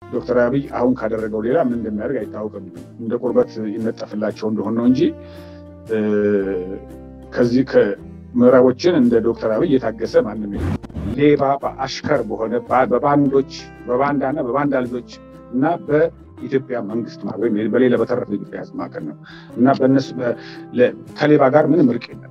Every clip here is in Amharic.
ዶክተር አብይ አሁን ካደረገው ሌላ ምን እንደሚያደርግ አይታወቅም። እንደ ቁርበት ይነጠፍላቸው እንደሆነ ነው እንጂ ከዚህ ከምዕራቦችን እንደ ዶክተር አብይ የታገሰ ማንም የለም። ሌባ በአሽከር በሆነ በባንዳና በባንዳ ልጆች እና በኢትዮጵያ መንግስት ማለት በሌላ በተረፈ ኢትዮጵያ ህዝብ ማለት ነው እና በእነሱ ከሌባ ጋር ምንም እርቅ የለም።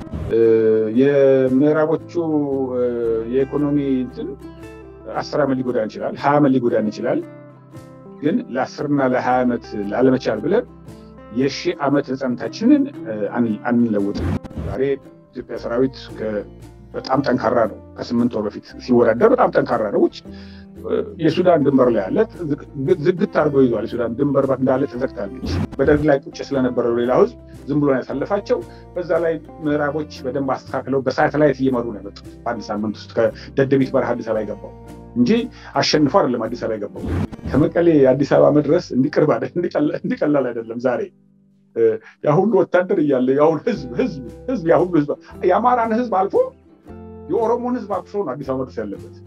የምዕራቦቹ የኢኮኖሚ እንትን 10 ዓመት ሊጎዳን ይችላል፣ 20 ዓመት ሊጎዳን ይችላል። ግን ለ10 እና ለ20 ዓመት ላለመቻል ብለን የሺህ ዓመት ህፃንታችንን አንለውጥም። ዛሬ ኢትዮጵያ ሰራዊት በጣም ጠንካራ ነው። ከ8 ወር በፊት ሲወዳደር በጣም ጠንካራ ነው። የሱዳን ድንበር ላይ ያለ ዝግት አድርጎ ይዟል። የሱዳን ድንበር እንዳለ ተዘግታለች። በደርግ ላይ ቁጭ ስለነበረ ሌላው ህዝብ ዝም ብሎ ያሳለፋቸው። በዛ ላይ ምዕራቦች በደንብ አስተካክለው በሳተላይት እየመሩ ነው የመጡት። በአንድ ሳምንት ውስጥ ከደደቢት በረሃ አዲስ አበባ የገባው እንጂ አሸንፎ አይደለም አዲስ አበባ የገባው። ከመቀሌ አዲስ አበባ መድረስ እንዲቀላል አይደለም። ዛሬ ያ ሁሉ ወታደር እያለ ያ ሁሉ ህዝብ ያ ሁሉ ህዝብ የአማራን ህዝብ አልፎ የኦሮሞን ህዝብ አቅፎ ነው አዲስ አበባ መድረስ ያለበት።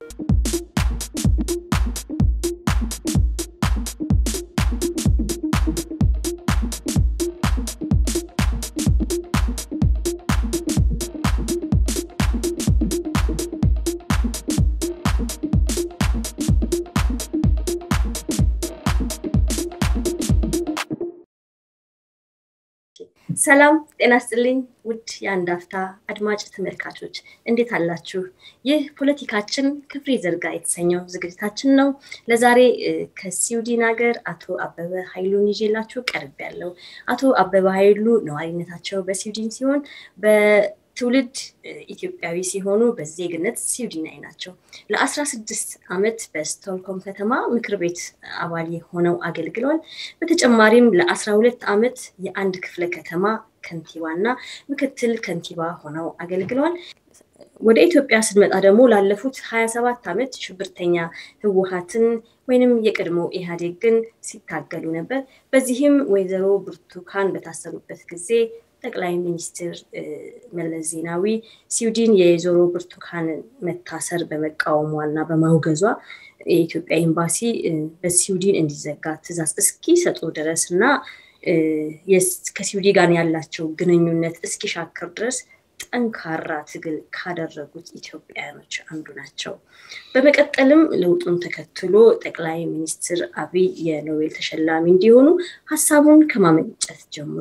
ሰላም ጤና ይስጥልኝ ውድ የአንድ አፍታ አድማጭ ተመልካቾች እንዴት አላችሁ? ይህ ፖለቲካችን ክፍሬ ዘርጋ የተሰኘው ዝግጅታችን ነው። ለዛሬ ከስዊድን ሀገር አቶ አበበ ኃይሉን ይዤላችሁ ቀርቤያለሁ። አቶ አበበ ኃይሉ ነዋሪነታቸው በስዊድን ሲሆን በትውልድ ኢትዮጵያዊ ሲሆኑ በዜግነት ስዊድናዊ ናቸው። ለ16 ዓመት በስቶክሆልም ከተማ ምክር ቤት አባል ሆነው አገልግለዋል። በተጨማሪም ለ12 ዓመት የአንድ ክፍለ ከተማ ከንቲባና ምክትል ከንቲባ ሆነው አገልግለዋል። ወደ ኢትዮጵያ ስንመጣ ደግሞ ላለፉት 27 ዓመት ሽብርተኛ ህወሓትን ወይንም የቀድሞ ኢህአዴግን ሲታገሉ ነበር። በዚህም ወይዘሮ ብርቱካን በታሰሩበት ጊዜ ጠቅላይ ሚኒስትር መለስ ዜናዊ ስዊድን የወይዘሮ ብርቱካን መታሰር በመቃወሟና በማውገዟ የኢትዮጵያ ኤምባሲ በስዊድን እንዲዘጋ ትዕዛዝ እስኪሰጡ ድረስና ከስዊድን ጋር ያላቸው ግንኙነት እስኪሻከር ድረስ ጠንካራ ትግል ካደረጉት ኢትዮጵያውያኖች አንዱ ናቸው። በመቀጠልም ለውጡን ተከትሎ ጠቅላይ ሚኒስትር አብይ የኖቤል ተሸላሚ እንዲሆኑ ሐሳቡን ከማመንጨት ጀምሮ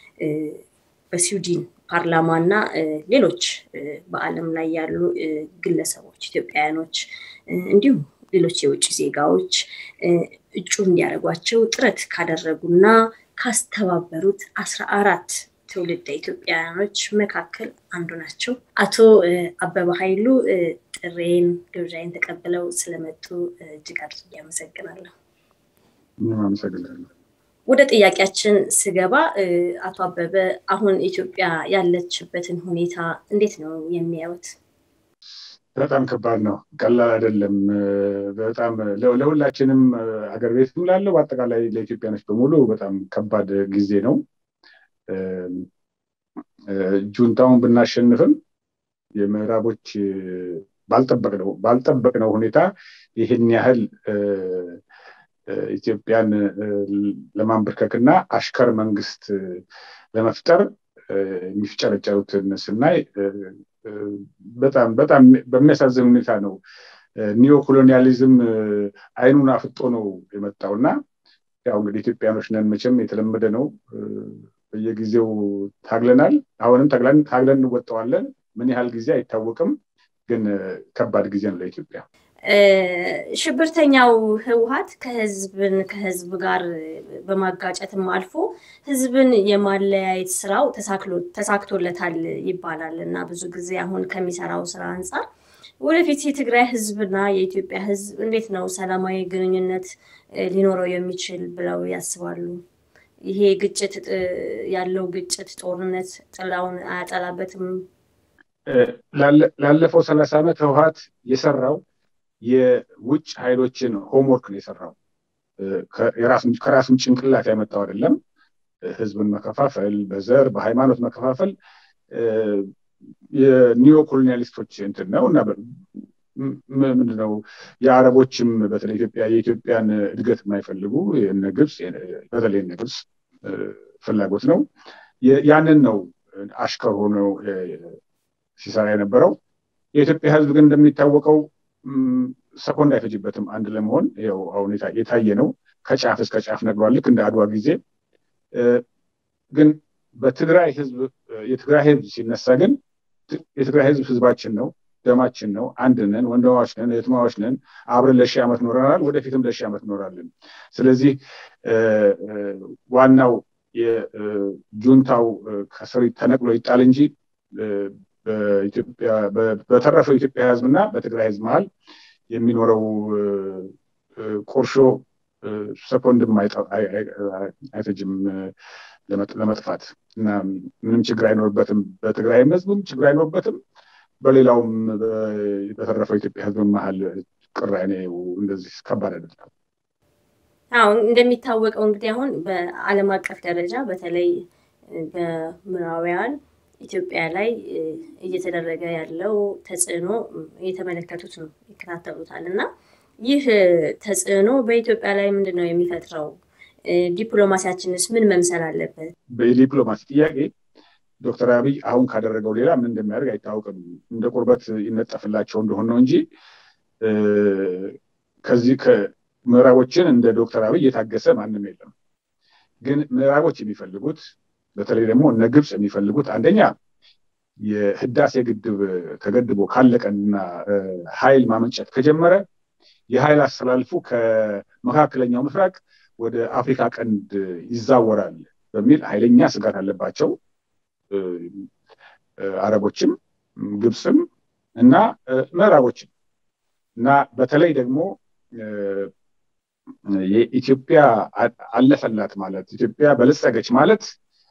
በስዊድን ፓርላማና ሌሎች በአለም ላይ ያሉ ግለሰቦች ኢትዮጵያውያኖች እንዲሁም ሌሎች የውጭ ዜጋዎች እጩ እንዲያደርጓቸው ጥረት ካደረጉና ካስተባበሩት 14 ትውልደ ኢትዮጵያውያኖች መካከል አንዱ ናቸው። አቶ አበበ ኃይሉ ጥሬን ግብዣይን ተቀብለው ስለመጡ እጅግ አድርጌ አመሰግናለሁ። አመሰግናለሁ። ወደ ጥያቄያችን ስገባ አቶ አበበ አሁን ኢትዮጵያ ያለችበትን ሁኔታ እንዴት ነው የሚያዩት? በጣም ከባድ ነው፣ ቀላል አይደለም። በጣም ለሁላችንም አገር ቤትም ላለው በአጠቃላይ ለኢትዮጵያኖች በሙሉ በጣም ከባድ ጊዜ ነው። ጁንታውን ብናሸንፍም የምዕራቦች ባልጠበቅነው ሁኔታ ይህን ያህል ኢትዮጵያን ለማንበርከክና አሽከር መንግስት ለመፍጠር የሚፍጨረጨሩትን ስናይ በጣም በሚያሳዝን ሁኔታ ነው። ኒዮ ኮሎኒያሊዝም አይኑን አፍጦ ነው የመጣውና ያው እንግዲህ ኢትዮጵያኖች ነን መቼም የተለመደ ነው። በየጊዜው ታግለናል፣ አሁንም ታግለን እንወጣዋለን። ምን ያህል ጊዜ አይታወቅም፣ ግን ከባድ ጊዜ ነው ለኢትዮጵያ። ሽብርተኛው ህወሓት ከህዝብ ጋር በማጋጨትም አልፎ ህዝብን የማለያየት ስራው ተሳክቶለታል ይባላል እና ብዙ ጊዜ አሁን ከሚሰራው ስራ አንፃር ወደፊት የትግራይ ህዝብና የኢትዮጵያ ህዝብ እንዴት ነው ሰላማዊ ግንኙነት ሊኖረው የሚችል ብለው ያስባሉ? ይሄ ግጭት ያለው ግጭት ጦርነት ጥላውን አያጠላበትም? ላለፈው 30 ዓመት ህወሓት የሰራው የውጭ ኃይሎችን ሆምወርክ ነው የሰራው። ከራሱም ጭንቅላት ያመጣው አይደለም። ህዝብን መከፋፈል፣ በዘር በሃይማኖት መከፋፈል የኒዮ ኮሎኒያሊስቶች እንትን ነው እና ምንድነው የአረቦችም በተለይ የኢትዮጵያን እድገት የማይፈልጉ የነ ግብጽ በተለይ የነ ግብጽ ፍላጎት ነው። ያንን ነው አሽከር ሆኖ ሲሰራ የነበረው። የኢትዮጵያ ሕዝብ ግን እንደሚታወቀው ሰኮንድ አይፈጅበትም አንድ ለመሆን። ያው አሁን የታየ ነው። ከጫፍ እስከ ጫፍ ነግሯል። ልክ እንደ አድዋ ጊዜ ግን የትግራይ ሕዝብ ሲነሳ ግን የትግራይ ሕዝብ ሕዝባችን ነው፣ ደማችን ነው፣ አንድ ነን፣ ወንድማዎች ነን፣ እህትማዎች ነን፣ አብረን ለ1000 ዓመት ኖረናል፣ ወደፊትም ለ1000 ዓመት ኖራለን። ስለዚህ ዋናው የጁንታው ከስር ተነቅሎ ይጣል እንጂ በተረፈው የኢትዮጵያ ሕዝብና በትግራይ ሕዝብ መሀል የሚኖረው ቁርሾ ሰኮንድም አይፈጅም ለመጥፋት እና ምንም ችግር አይኖርበትም። በትግራይ ሕዝብም ችግር አይኖርበትም። በሌላውም በተረፈው የኢትዮጵያ ሕዝብ መሀል ቅራኔው እንደዚህ ከባድ አይደለም። እንደሚታወቀው እንግዲህ አሁን በዓለም አቀፍ ደረጃ በተለይ በምዕራባውያን ኢትዮጵያ ላይ እየተደረገ ያለው ተጽዕኖ እየተመለከቱት ነው፣ ይከታተሉታል። እና ይህ ተጽዕኖ በኢትዮጵያ ላይ ምንድነው የሚፈጥረው? ዲፕሎማሲያችንስ ምን መምሰል አለበት? በዲፕሎማሲ ጥያቄ ዶክተር አብይ አሁን ካደረገው ሌላ ምን እንደሚያደርግ አይታወቅም። እንደ ቁርበት ይነጠፍላቸው እንደሆነ ነው እንጂ ከዚህ ከምዕራቦችን እንደ ዶክተር አብይ የታገሰ ማንም የለም። ግን ምዕራቦች የሚፈልጉት በተለይ ደግሞ እነ ግብጽ የሚፈልጉት አንደኛ የህዳሴ ግድብ ተገድቦ ካለቀና ኃይል ማመንጨት ከጀመረ የኃይል አስተላልፉ ከመካከለኛው ምስራቅ ወደ አፍሪካ ቀንድ ይዛወራል በሚል ኃይለኛ ስጋት አለባቸው። አረቦችም ግብጽም እና ምዕራቦችም እና በተለይ ደግሞ የኢትዮጵያ አለፈላት ማለት ኢትዮጵያ በለጸገች ማለት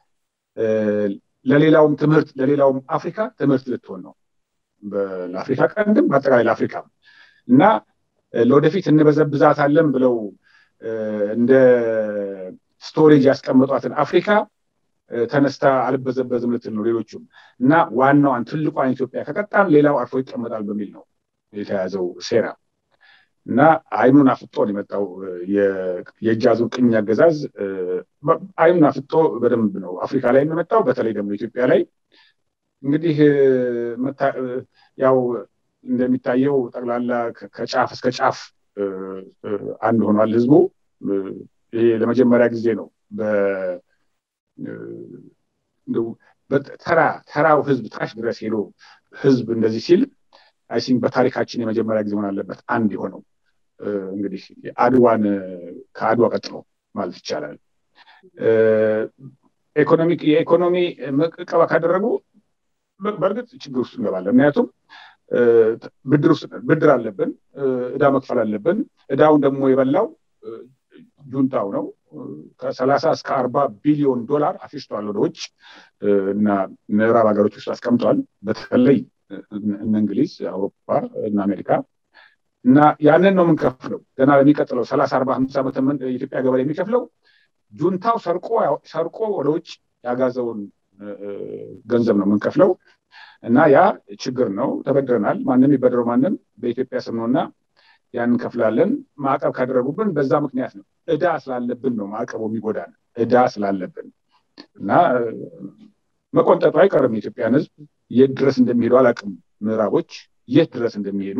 ለሌላውም ትምህርት ለሌላውም አፍሪካ ትምህርት ልትሆን ነው። ለአፍሪካ ቀንድም በአጠቃላይ ለአፍሪካ እና ለወደፊት እንበዘብዛታለን ብለው እንደ ስቶሬጅ ያስቀመጧትን አፍሪካ ተነስታ አልበዘበዝም ልትል ነው ሌሎቹም። እና ዋናዋን ትልቋን ኢትዮጵያ ከቀጣም ሌላው አርፎ ይቀመጣል በሚል ነው የተያዘው ሴራ። እና አይኑን አፍጦ ነው የመጣው የእጅ አዙር ቅኝ አገዛዝ። አይኑን አፍጦ በደንብ ነው አፍሪካ ላይ የመጣው፣ በተለይ ደግሞ ኢትዮጵያ ላይ። እንግዲህ ያው እንደሚታየው ጠቅላላ ከጫፍ እስከ ጫፍ አንድ ሆኗል ህዝቡ። ይሄ ለመጀመሪያ ጊዜ ነው ተራው ህዝብ ታች ድረስ ሄዶ ህዝብ እንደዚህ ሲል አይ ቲንክ በታሪካችን የመጀመሪያ ጊዜ ሆነ አለበት አንድ የሆነው። እንግዲህ ከአድዋ ቀጥሎ ማለት ይቻላል። የኢኮኖሚ መቀባ ካደረጉ በእርግጥ ችግር ውስጥ እንገባለን። ምክንያቱም ብድር አለብን፣ ዕዳ መክፈል አለብን። ዕዳውን ደግሞ የበላው ጁንታው ነው። ከ30 እስከ 40 ቢሊዮን ዶላር አፍሽቷል ወደ ውጭ እና ምዕራብ ሀገሮች ውስጥ አስቀምጧል። በተለይ እነ እንግሊዝ፣ አውሮፓ እና አሜሪካ። እና ያንን ነው የምንከፍለው ገና ለሚቀጥለው 30 40 50 ዓመት የኢትዮጵያ ገበሬ የሚከፍለው ጁንታው ሰርቆ ወደ ውጭ ያጋዘውን ገንዘብ ነው የምንከፍለው። እና ያ ችግር ነው። ተበድረናል። ማንም ይበድረው ማንም በኢትዮጵያ ስም ነውና ያንን እንከፍላለን። ማዕቀብ ካደረጉብን በዛ ምክንያት ነው። ዕዳ ስላለብን ነው ማዕቀቡ የሚጎዳን፣ ዕዳ ስላለብን። እና መቆንጠጡ አይቀርም። የኢትዮጵያን ሕዝብ የት ድረስ እንደሚሄዱ አላውቅም። ምዕራቦች የት ድረስ እንደሚሄዱ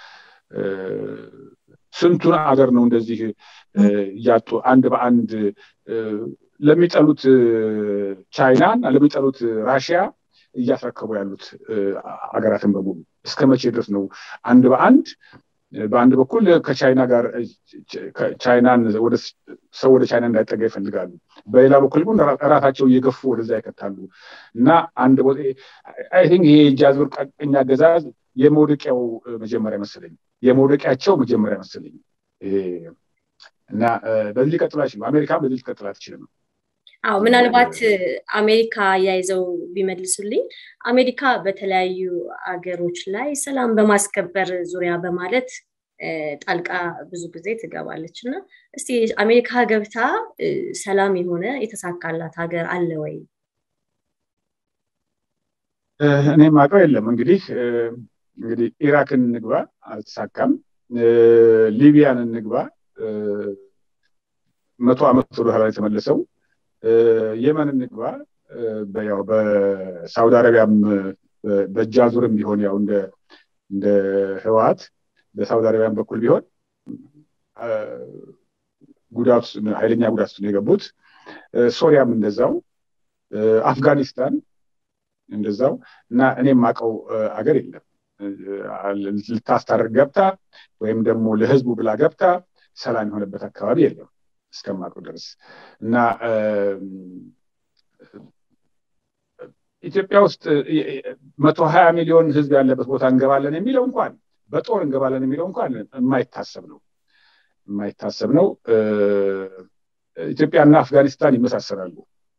ስንቱን አገር ነው እንደዚህ እያጡ አንድ በአንድ ለሚጠሉት ቻይናን ለሚጠሉት ራሽያ እያስረከቡ ያሉት አገራትን በሙሉ። እስከ መቼ ድረስ ነው በአንድ በኩል ከቻይና ጋር ቻይናን ሰው ወደ ቻይና እንዳይጠጋ ይፈልጋሉ፣ በሌላ በኩል ግን ራሳቸው እየገፉ ወደዛ ይከታሉ። እና አንድ ቦታ አይ ቲንክ ይሄ የእጅ አዙር ቅኝ አገዛዝ የመውደቂያው መጀመሪያ መሰለኝ፣ የመውደቂያቸው መጀመሪያ መሰለኝ። እና በዚህ ሊቀጥል አይችልም። አሜሪካ በዚህ ሊቀጥል አትችልም። ምናልባት አሜሪካ ያይዘው ቢመልሱልኝ፣ አሜሪካ በተለያዩ አገሮች ላይ ሰላም በማስከበር ዙሪያ በማለት ጣልቃ ብዙ ጊዜ ትገባለች። እና እስቲ አሜሪካ ገብታ ሰላም የሆነ የተሳካላት ሀገር አለ ወይ? እኔም አውቀው የለም። እንግዲህ እንግዲህ ኢራክን ንግባ አልተሳካም ሊቢያን ንግባ 100 ዓመት ወደ ኋላ የተመለሰው የመን ንግባ በያው በሳውዲ አረቢያም በጃዙርም ቢሆን ያው እንደ ህዋት በሳውዲ አረቢያም በኩል ቢሆን ጉዳት ኃይለኛ ጉዳት ነው የገቡት ሶሪያም እንደዛው አፍጋኒስታን እንደዛው እና እኔም ማቀው አገር የለም ልታስታርቅ ገብታ ወይም ደግሞ ለህዝቡ ብላ ገብታ ሰላም የሆነበት አካባቢ የለም እስከማቀው ድረስ እና ኢትዮጵያ ውስጥ 120 ሚሊዮን ህዝብ ያለበት ቦታ እንገባለን የሚለው እንኳን በጦር እንገባለን የሚለው እንኳን የማይታሰብ ነው ኢትዮጵያና አፍጋኒስታን ይመሳሰላሉ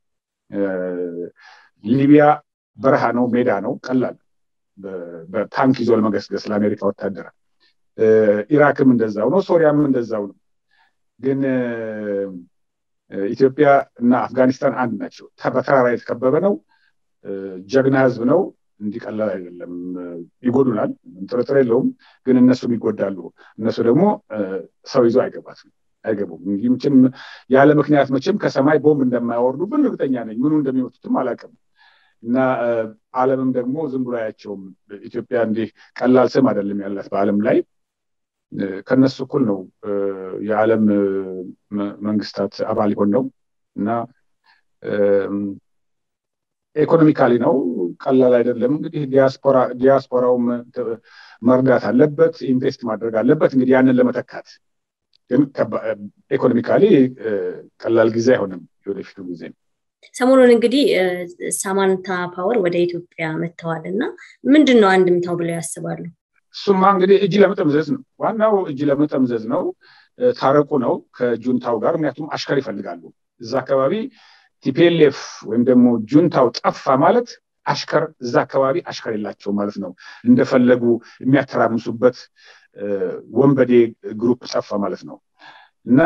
ሊቢያ በረሃ ነው ሜዳ ነው ቀላል በታንክ ይዞ ለመገስገስ ለአሜሪካ ወታደር ኢራክም እንደዛው ነው ሶሪያም እንደዛው ነው ግን ኢትዮጵያ እና አፍጋኒስታን አንድ ናቸው በተራራ የተከበበ ነው ጀግና ህዝብ ነው እንዲቀላል አይደለም ይጎዱናል ጥርጥር የለውም ግን እነሱም ይጎዳሉ እነሱ ደግሞ ሰው ይዞ አይገቡም እንጂ ምንም ያለ ምክንያት መቼም ከሰማይ ቦምብ እንደማያወርዱብን እርግጠኛ ነኝ ምኑ እንደሚወጡትም አላውቅም እና ዓለምም ደግሞ ዝም ብሎ ያያቸውም ኢትዮጵያ እንዲህ ቀላል ስም አይደለም ያላት በዓለም ላይ ከነሱ እኩል ነው የዓለም መንግስታት አባል ሆነው ነው እና ኢኮኖሚካሊ ነው ቀላል አይደለም እንግዲህ ዲያስፖራው መርዳት አለበት ኢንቨስት ማድረግ አለበት እንግዲህ ያንን ለመተካት ግን ኢኮኖሚካሊ ቀላል ጊዜ አይሆንም ወደፊቱ ጊዜ ሰሞኑን እንግዲህ ሳማንታ ፓወር ወደ ኢትዮጵያ መጥተዋልና ምንድነው አንድምታው ብለው ያስባሉ እሱማ እንግዲህ እጅ ለመጠምዘዝ ነው ዋናው እጅ ለመጠምዘዝ ነው ታረቁ ነው ከጁንታው ጋር ምክንያቱም አሽከር ይፈልጋሉ እዛ አካባቢ ቲፒኤልኤፍ ወይም ደግሞ ጁንታው ጠፋ ማለት አሽከር እዛ አካባቢ አሽከር የላቸው ማለት ነው እንደፈለጉ የሚያተራምሱበት ወንበዴ ግሩፕ ጠፋ ማለት ነው እና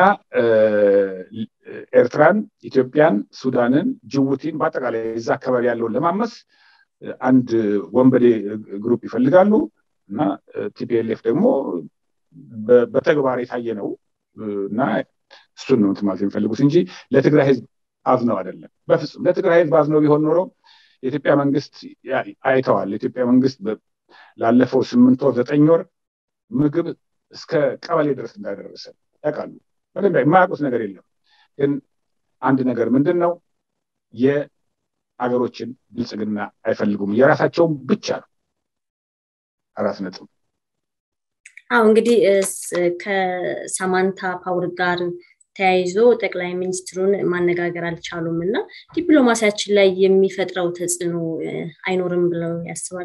ኤርትራን ኢትዮጵያን ሱዳንን ጅቡቲን በአጠቃላይ እዛ አካባቢ ያለውን ለማመስ አንድ ወንበዴ ግሩፕ ይፈልጋሉ እና ቲፒኤልኤፍ ደግሞ በተግባር የታየ ነው እና እሱን ነው ማለት የሚፈልጉት እንጂ ለትግራይ ህዝብ አዝነው አይደለም በፍጹም ለትግራይ ህዝብ አዝነው ቢሆን ኖሮ የኢትዮጵያ መንግስት አይተዋል የኢትዮጵያ መንግስት ላለፈው 8 ወር 9 ወር ምግብ እስከ ቀበሌ ድረስ እንዳደረሰ ያውቃሉ በደንብ የማያውቁት ነገር የለም ግን አንድ ነገር ምንድነው የአገሮችን ብልጽግና አይፈልጉም የራሳቸው ብቻ ነው አራስ ነጥብ እንግዲህ ከሳማንታ ፓወር ጋር ተያይዞ ጠቅላይ ሚኒስትሩን ማነጋገር አልቻሉምና ዲፕሎማሲያችን ላይ የሚፈጥረው ተጽዕኖ አይኖርም ብለው ያስባሉ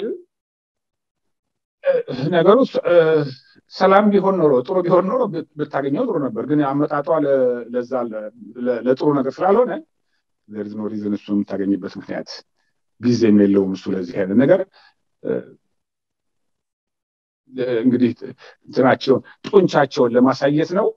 ነገሩ ሰላም ቢሆን ኖሮ ጥሩ ቢሆን ኖሮ ብታገኘው ጥሩ ነበር ግን አመጣጧ ለዛ ለጥሩ ነገር ስላልሆነ there is no reason እሱ የምታገኝበት ምክንያት ጊዜም የለውም እሱ ለዚህ አይነት ነገር እንግዲህ እንትናቸውን ጡንቻቸውን ለማሳየት ነው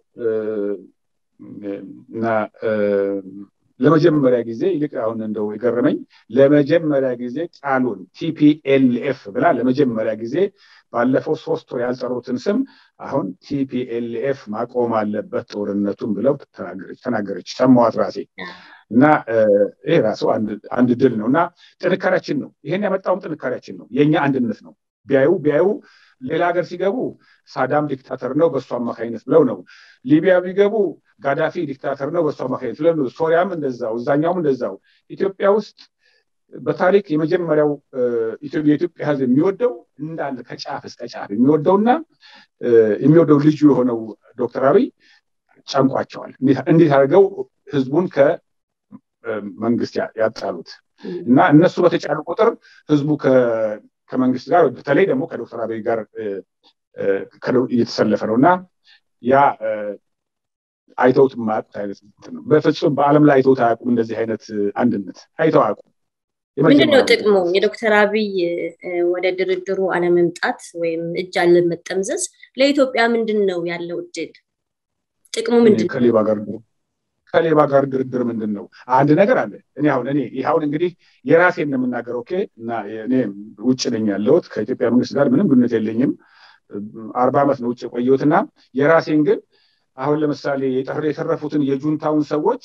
እና ለመጀመሪያ ጊዜ ይልቅ አሁን እንደው ይገርመኝ ለመጀመሪያ ጊዜ ቃሉን ቲፒኤልኤፍ ብላ ለመጀመሪያ ጊዜ ባለፈው 3 ወር ያልጠሩትን ስም አሁን ቲፒኤልኤፍ ማቆም አለበት ጦርነቱን ብለው ተናገረች ሰማዋት ራሴ እና ይሄ ራሱ አንድ ድል ነውና ጥንካሬያችን ነው ይሄን ያመጣውን ጥንካሬያችን ነው የኛ አንድነት ነው ቢያዩ ሌላ ሀገር ሲገቡ ሳዳም ዲክታተር ነው በሷ አማካይነት ብለው ነው ሊቢያ ቢገቡ ጋዳፊ ዲክታተር ነው በሷ አማካይነት ብለው ነው ሶሪያም እንደዛው እዛኛውም እንደዛው ኢትዮጵያ ውስጥ በታሪክ የመጀመሪያው የኢትዮጵያ ህዝብ የሚወደው እንዳለ ከጫፍ እስከ ጫፍ የሚወደውና የሚወደው ልጅ የሆነው ዶክተር አብይ ጫንቋቸዋል እንዴት አድርገው ህዝቡን ከመንግስት ያጣሉት እና እነሱ በተጫሉ ቁጥር ህዝቡ ከመንግስት ጋር በተለይ ደግሞ ከዶክተር አብይ ጋር እየተሰለፈ ነውና ያ አይተውት ማጣት አይነት ነው በፍጹም በአለም ላይ አይተውት አያውቁም እንደዚህ አይነት አንድነት አይተው አያውቁም ምንድነው ጥቅሙ የዶክተር አብይ ወደ ድርድሩ አለመምጣት ወይም እጅ አለመጠምዘዝ ለኢትዮጵያ ምንድነው ያለው እድል ጥቅሙ ምንድነው ከሌባ ጋር ድርድር ምንድነው? አንድ ነገር አለ። አሁን እንግዲህ የራሴን ነው የምናገረው። ኦኬ እና እኔ ውጭ ነኝ ያለሁት ከኢትዮጵያ መንግስት ጋር ምንም ግንኙነት የለኝም። 40 ዓመት ነው ውጭ የቆየሁትና የራሴን ግን አሁን ለምሳሌ የተረፉትን የጁንታውን ሰዎች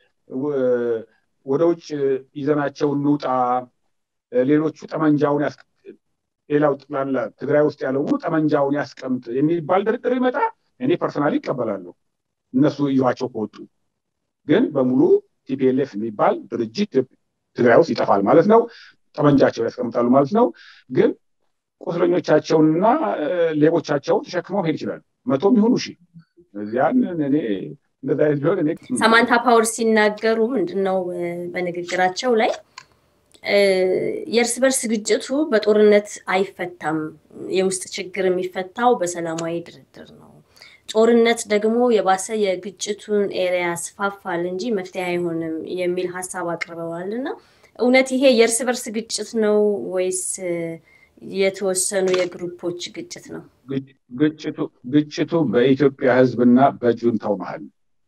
ወደ ውጭ ይዘናቸው እንውጣ፣ ሌሎቹ ጠመንጃውን ሌላው ጥላላ ትግራይ ውስጥ ያለው ጠመንጃውን ያስቀምጥ የሚባል ድርድር ይመጣ እኔ ፐርሰናሊ እቀበላለሁ። እነሱ ይዋቸው ከወጡ ግን በሙሉ ቲፒኤልኤፍ የሚባል ድርጅት ትግራይ ውስጥ ይጠፋል ማለት ነው። ጠመንጃቸው ያስቀምጣሉ ማለት ነው። ግን ቁስለኞቻቸውንና ሌቦቻቸውን ተሸክመው ሄድ ይችላል። 100 ይሁኑ ሺ ያን እኔ እንደዛ ቢሆን እኔ ሳማንታ ፓወር ሲናገሩ ምንድነው በንግግራቸው ላይ የእርስ በርስ ግጭቱ በጦርነት አይፈታም፣ የውስጥ ችግር የሚፈታው በሰላማዊ ድርድር ነው። ጦርነት ደግሞ የባሰ የግጭቱን ኤሪያ ያስፋፋል እንጂ መፍትሄ አይሆንም የሚል ሐሳብ አቅርበዋልና እውነት ይሄ የእርስ በርስ ግጭት ነው ወይስ የተወሰኑ የግሩፖች ግጭት ነው? ግጭቱ በኢትዮጵያ ህዝብና በጁንታው መሃል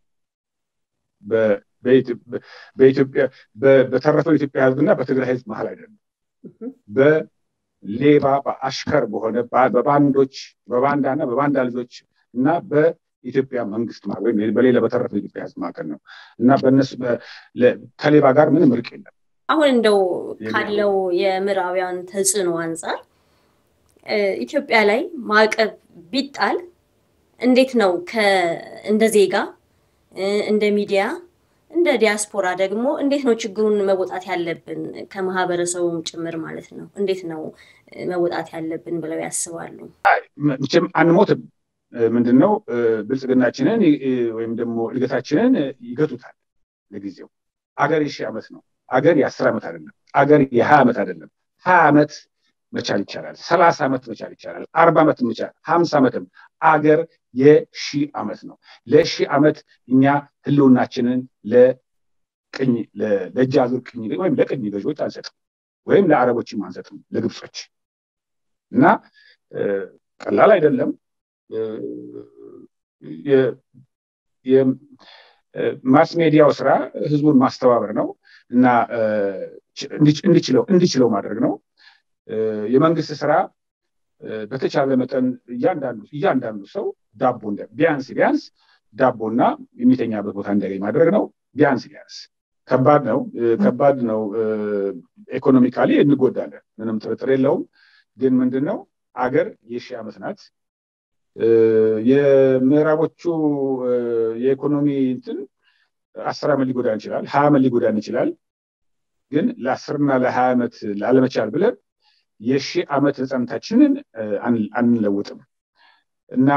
በኢትዮጵያ በተረፈው ኢትዮጵያ ህዝብና በትግራይ ህዝብ መሃል አይደለም። በሌባ በአሽከር በሆነ በባንዳና በባንዳ ልጆች እና በኢትዮጵያ መንግስት ማለት ወይም በሌላ በተረፈው ኢትዮጵያ ህዝብ መካከል ነው እና በእነሱ ከሌባ ጋር ምንም እርቅ የለም። አሁን እንደው ካለው የምዕራባውያን ተጽዕኖ አንፃር ኢትዮጵያ ላይ ማዕቀብ ቢጣል እንዴት ነው እንደ ዜጋ እንደ ሚዲያ እንደ ዲያስፖራ ደግሞ እንዴት ነው ችግሩን መወጣት ያለብን ከማህበረሰቡም ጭምር ማለት ነው? እንዴት ነው መወጣት ያለብን ብለው ያስባሉ? መቼም አንሞትም። ምንድነው ብልጽግናችንን ወይም ደግሞ እድገታችንን ይገቱታል ለጊዜው። አገር የ10 ዓመት ነው። አገር የ10 ዓመት አይደለም። አገር የ20 ዓመት አይደለም። 20 ዓመት መቻል ይቻላል። 30 ዓመት መቻል ይቻላል። 40 ዓመት መቻል 50 ዓመትም አገር የ1000 ዓመት ነው። ለ1000 ዓመት እኛ ህልውናችንን ለቅኝ ለደጅ አዙር ቅኝ ወይም ለቅኝ ገዢዎች አንሰጥም፣ ወይም ለአረቦችም አንሰጥም፣ ለግብጾች እና ቀላል አይደለም። የማስ ሚዲያው ስራ ህዝቡን ማስተባበር ነው እና እንዲችለው ማድረግ ነው። የመንግስት ስራ በተቻለ መጠን እያንዳንዱ ሰው ዳቦ ቢያንስ ዳቦና የሚተኛበት ቦታ እንዲያገኝ ማድረግ ነው። ቢያንስ ከባድ ነው። ኢኮኖሚካሊ እንጎዳለን፣ ምንም ጥርጥር የለውም። ግን ምንድነው አገር የ1000 ዓመት ናት። የምዕራቦቹ የኢኮኖሚ እንትን 10 ዓመት ሊጎዳን ይችላል፣ 20 ዓመት ሊጎዳን ይችላል። ግን ለ10 እና ለ20 ዓመት ላለመቻል ብለን የ1000 ዓመት ነፃነታችንን አንለውጥም እና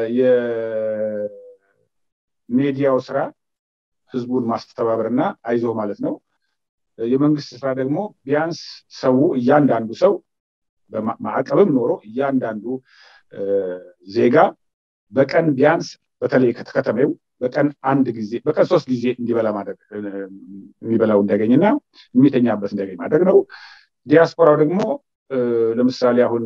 የሚዲያው ስራ ህዝቡን ማስተባበርና አይዞህ ማለት ነው። የመንግስት ስራ ደግሞ ቢያንስ እያንዳንዱ ሰው በማዕቀብም ኖሮ እያንዳንዱ ዜጋ በቀን ቢያንስ በተለይ ከተከተመው በቀን 3 ጊዜ እንዲበላ ማድረግ የሚበላው እንዲያገኝና የሚተኛበት እንዲያገኝ ማድረግ ነው። ዲያስፖራው ደግሞ ለምሳሌ አሁን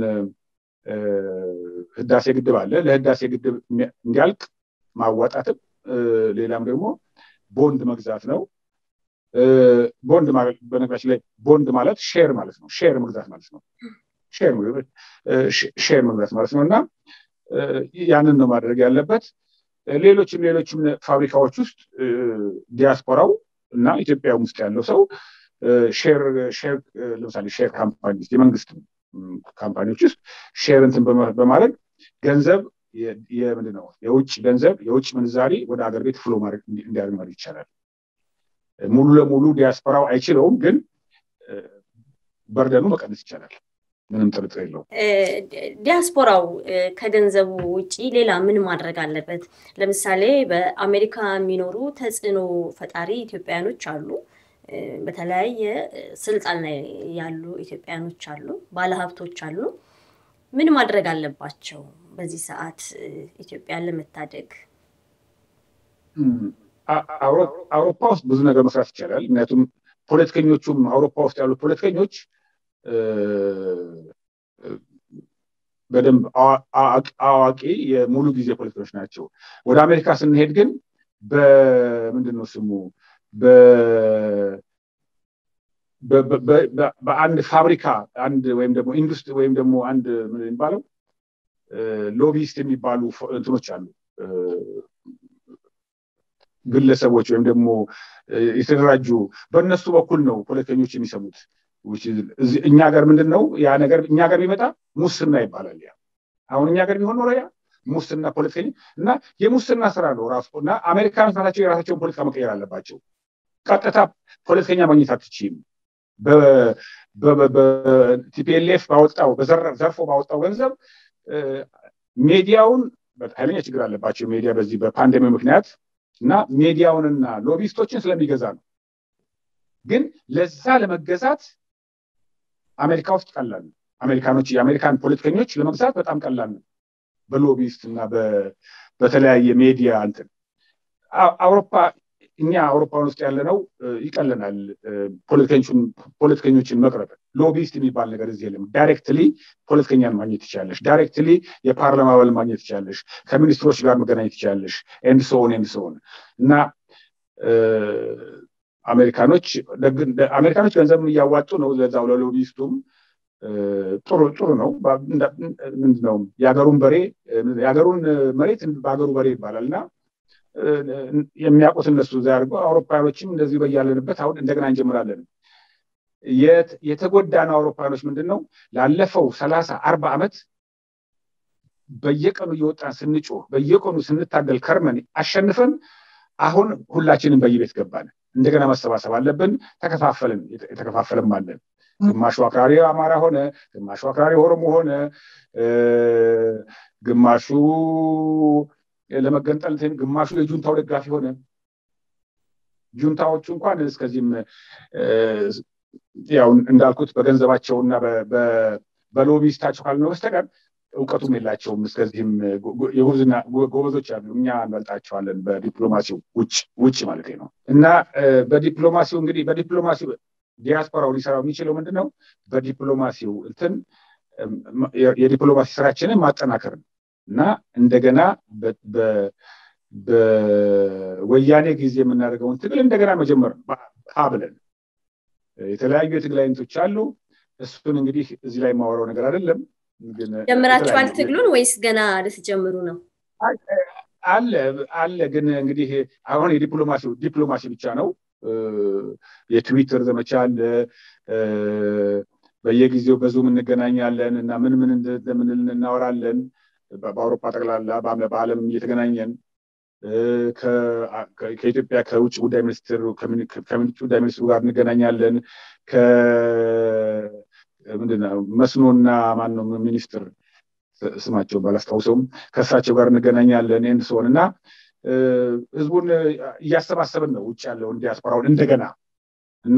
ህዳሴ ግድብ አለ። ለህዳሴ ግድብ እንዲያልቅ ማዋጣትም ሌላም ደግሞ ቦንድ መግዛት ነው። ቦንድ ማለት በነገራችን ላይ ቦንድ ማለት ሼር ማለት ነው። ሼር መግዛት ማለት ነው። ሼር መግዛት ማለት ነውና ያንን ነው ማድረግ ያለበት። ሌሎችም ፋብሪካዎች ውስጥ ዲያስፖራው እና ኢትዮጵያ ውስጥ ያለው ሰው ለምሳሌ ሼር ካምፓኒዎች የመንግስት ካምፓኒዎች ውስጥ ሼር እንትን በማድረግ ገንዘብ ምንድነው የውጭ ገንዘብ የውጭ ምንዛሪ ወደ ሀገር ቤት ፍሎ ማድረግ እንዲያደርግ ማለት ይቻላል። ሙሉ ለሙሉ ዲያስፖራው አይችለውም፣ ግን በርደኑ መቀነስ ይቻላል። ምንም ጥርጥር የለውም። ዲያስፖራው ከገንዘቡ ውጪ ሌላ ምን ማድረግ አለበት? ለምሳሌ በአሜሪካ የሚኖሩ ተጽዕኖ ፈጣሪ ኢትዮጵያኖች አሉ። በተለያየ ስልጣን ላይ ያሉ ኢትዮጵያኖች አሉ፣ ባለሀብቶች አሉ። ምን ማድረግ አለባቸው በዚህ ሰዓት ኢትዮጵያን ለመታደግ? አውሮፓ ውስጥ ብዙ ነገር መስራት ይቻላል። ምክንያቱም ፖለቲከኞቹም አውሮፓ ውስጥ ያሉ ፖለቲከኞች በደንብ አዋቂ የሙሉ ጊዜ ፖለቲከኞች ናቸው። ወደ አሜሪካ ስንሄድ ግን በምንድነው ስሙ በአንድ ፋብሪካ አንድ ወይም ደግሞ ኢንዱስትሪ ወይም ደግሞ አንድ ምን የሚባለው ሎቢስት የሚባሉ እንትኖች አሉ ግለሰቦች ወይም ደግሞ የተደራጁ በእነሱ በኩል ነው ፖለቲከኞች የሚሰሙት እኛ ሀገር ምንድነው ያ ነገር እኛ ሀገር ቢመጣ ሙስና ይባላል ያ አሁን እኛ ሀገር ቢሆን ነው ያ ሙስና ፖለቲከኛ እና የሙስና ስራ ነው ራሱና አሜሪካኖች ናቸው የራሳቸውን ፖለቲካ መቀየር አለባቸው ቀጥታ ፖለቲከኛ ማግኘት አትችይም በቲፒኤልኤፍ ባወጣው ዘርፎ ባወጣው ገንዘብ ሚዲያውን በኃይለኛ ችግር አለባቸው ሚዲያ በዚህ በፓንደሚክ ምክንያት እና ሚዲያውንና ሎቢስቶችን ስለሚገዛ ነው ግን ለዛ ለመገዛት አሜሪካ ውስጥ ቀላል ነው አሜሪካኖች የአሜሪካን ፖለቲከኞች ለመግዛት በጣም ቀላል ነው በሎቢስት እና በተለያየ ሚዲያ እንትን አውሮፓ እኛ አውሮፓን ውስጥ ያለነው ይቀለናል ፖለቲከኞችን መቅረብ ሎቢስት የሚባል ነገር እዚህ የለም ዳይሬክትሊ ፖለቲከኛን ማግኘት ይችላልሽ ዳይሬክትሊ የፓርላማ አባል ማግኘት ይችላልሽ ከሚኒስትሮች ጋር መገናኘት ይችላልሽ ኤንድ ሶ ኦን እና አሜሪካኖች ገንዘብ እያዋጡ ነው ለዛው ለሎቢስቱም ጥሩ ነው ምንድነው ያገሩን መሬት ባገሩ በሬ ይባላልና የሚያውቁት እነሱ ዛርጎ አውሮፓውያኖችም እንደዚህ በያለንበት አሁን እንደገና እንጀምራለን የተጎዳና አውሮፓውያኖች ምንድነው ላለፈው 30-40 አመት በየቀኑ እየወጣን ስንጮህ በየቀኑ ስንታገል ከርመን አሸንፈን አሁን ሁላችንም በየቤት ገባን እንደገና መሰባሰብ አለብን ተከፋፈልን የተከፋፈለም አለን ግማሹ አክራሪ አማራ ሆነ ግማሹ አክራሪ ኦሮሞ ሆነ ግማሹ ለመገንጠል ግማሹ የጁንታው ደጋፊ ሆነ ጁንታዎቹ እንኳን እስከዚህም ያው እንዳልኩት በገንዘባቸውና በሎቢስታቸው ካልነው በስተቀር እውቀቱም የላቸውም እስከዚህም የጉብዝና ጎበዞች አሉ እኛ እንበልጣቸዋለን በዲፕሎማሲው ውጭ ማለት ነው እና በዲፕሎማሲው እንግዲህ በዲፕሎማሲው ዲያስፖራው ሊሰራው የሚችለው ምንድነው በዲፕሎማሲው እንትን የዲፕሎማሲ ስራችንን ማጠናከር እና እንደገና በወያኔ ጊዜ የምናደርገውን ትግል እንደገና መጀመር ብለን የተለያዩ የትግል አይነቶች አሉ እሱን እንግዲህ እዚህ ላይ ማወራው ነገር አይደለም ግን ጀምራችኋል ትግሉን ወይስ ገና ልትጀምሩ ነው አለ ግን እንግዲህ አሁን ዲፕሎማሲ ብቻ ነው የትዊተር ዘመቻ አለ በየጊዜው በዙም እንገናኛለን እና ምን እንደምን እናወራለን በአውሮፓ ጠቅላላ በዓለም እየተገናኘን ከኢትዮጵያ ከውጭ ጉዳይ ሚኒስትር ጋር እንገናኛለን ምንድነው መስኖና ማንነው ሚኒስትር ስማቸው ባላስታውሰውም ከሳቸው ጋር እንገናኛለን እና ህዝቡን እያሰባሰብን ነው ውጭ ያለውን ዲያስፖራውን እንደገና እና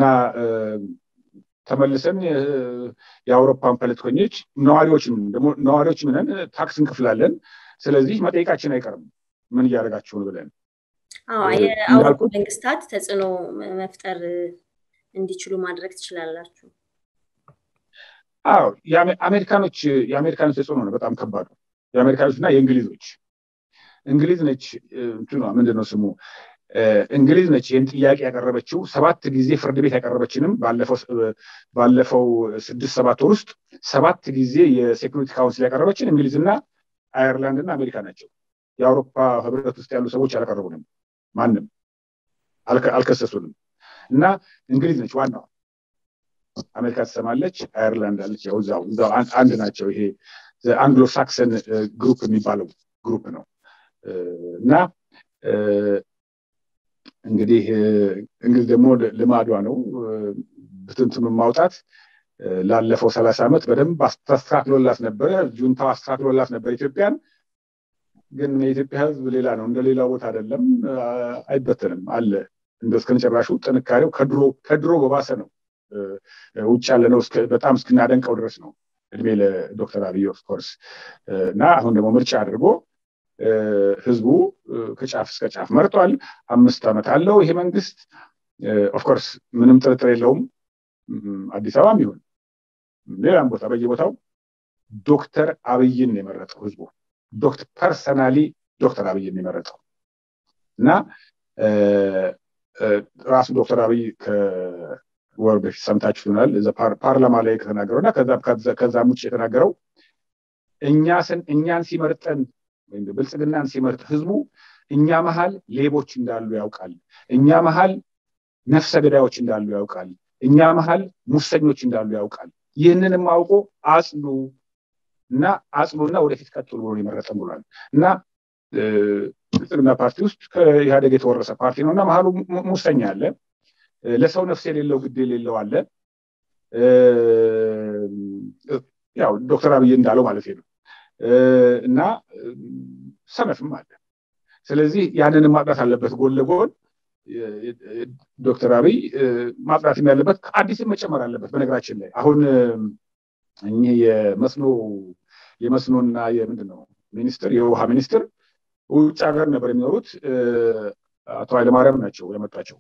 ተመልሰን የአውሮፓን ፖለቲከኞች ነዋሪዎች ምንን ታክስ እንከፍላለን ስለዚህ መጠየቃችን አይቀርም ምን ያደርጋችሁ ነው ብለን የአውሮፓ መንግስታት ተጽዕኖ መፍጠር እንዲችሉ ማድረግ ትችላላችሁ የአሜሪካኖች ተጽዕኖ ነው በጣም ከባዱ የአሜሪካኖችና የእንግሊዞች እንግሊዝ ነች ምንድነው ስሙ እንግሊዝ ነች ይህን ጥያቄ ያቀረበችው 7 ጊዜ ፍርድ ቤት ያቀረበችንም ባለፈው 6-7 ወር ውስጥ 7 ጊዜ የሴኩሪቲ ካውንስል ያቀረበችን እንግሊዝና አየርላንድና አሜሪካ ናቸው የአውሮፓ ህብረት ውስጥ ያሉ ሰዎች አላቀረቡንም ማንም አልከሰሱንም እና እንግሊዝ ነች ዋናው አሜሪካ ተሰማለች አየርላንድ አለች ያው እዛው አንድ ናቸው ይሄ አንግሎ ሳክሰን ግሩፕ የሚባለው ግሩፕ ነው እና እንግዲህ እንግሊዝ ደግሞ ልማዷ ነው በትንትኑን ማውጣት ላለፈው 30 አመት በደንብ አስተካክሎላት ነበር ጁንታው አስተካክሎላት ነበር ኢትዮጵያን ግን የኢትዮጵያ ህዝብ ሌላ ነው እንደሌላው ቦታ አይደለም አይበተንም አለ እንደስከነጨራሹ ጥንካሬው ከድሮ በባሰ ነው ውጭ ያለ ነው በጣም እስክናደንቀው ድረስ ነው እድሜ ለዶክተር አብይ ኦፍ ኮርስ እና አሁን ደግሞ ምርጫ አድርጎ ህዝቡ ከጫፍ እስከ ጫፍ መርጧል 5 አመት አለው ይሄ መንግስት ኦፍ ኮርስ ምንም ጥርጥር የለውም አዲስ አበባም ይሁን ሌላም ቦታ በየቦታው ዶክተር አብይን የመረጠው ህዝቡ ፐርሰናሊ ዶክተር አብይን የመረጠው እና ራሱ ዶክተር አብይ ከወር በፊት ሰምታችሁናል እዛ ፓርላማ ላይ ከተናገረውና ከዛ ሙጭ የተናገረው እኛን ሲመርጠን ወይም ብልጽግናን ሲመርጥ ህዝቡ እኛ መሃል ሌቦች እንዳሉ ያውቃል፣ እኛ መሃል ነፍሰ ገዳዮች እንዳሉ ያውቃል፣ እኛ መሃል ሙሰኞች እንዳሉ ያውቃል። ይህንንም አውቆ አጽኑና ወደፊት ቀጥሉ ብሎ ይመረጠን ብሏል። እና ብልጽግና ፓርቲ ውስጥ ከኢህአዴግ የተወረሰ ፓርቲ ነውና መሃሉ ሙሰኛ አለ፣ ለሰው ነፍስ የሌለው ግድ የሌለው አለ። ያው ዶክተር አብይ እንዳለው ማለት ነው። እና ሰነፍም አለ። ስለዚህ ያንን ማጥራት አለበት። ጎን ለጎን ዶክተር አብይ ማጥራት ያለበት አዲስም መጨመር አለበት። በነገራችን ላይ አሁን እኚህ የመስኖና የምንድነው ሚኒስትር የውሃ ሚኒስትር ውጭ ሀገር ነበር የሚኖሩት። አቶ ኃይለማርያም ናቸው ያመጣቸው።